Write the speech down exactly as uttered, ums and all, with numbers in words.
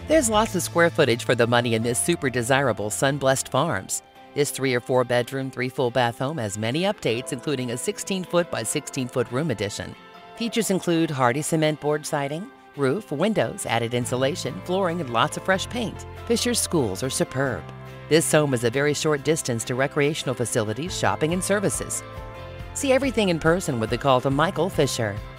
There's lots of square footage for the money in this super desirable sun-blessed farms. This three or four bedroom, three full bath home has many updates, including a sixteen foot by sixteen foot room addition. Features include hardy cement board siding, roof, windows, added insulation, flooring, and lots of fresh paint. Fisher's schools are superb. This home is a very short distance to recreational facilities, shopping, and services. See everything in person with a call to Michael Fisher.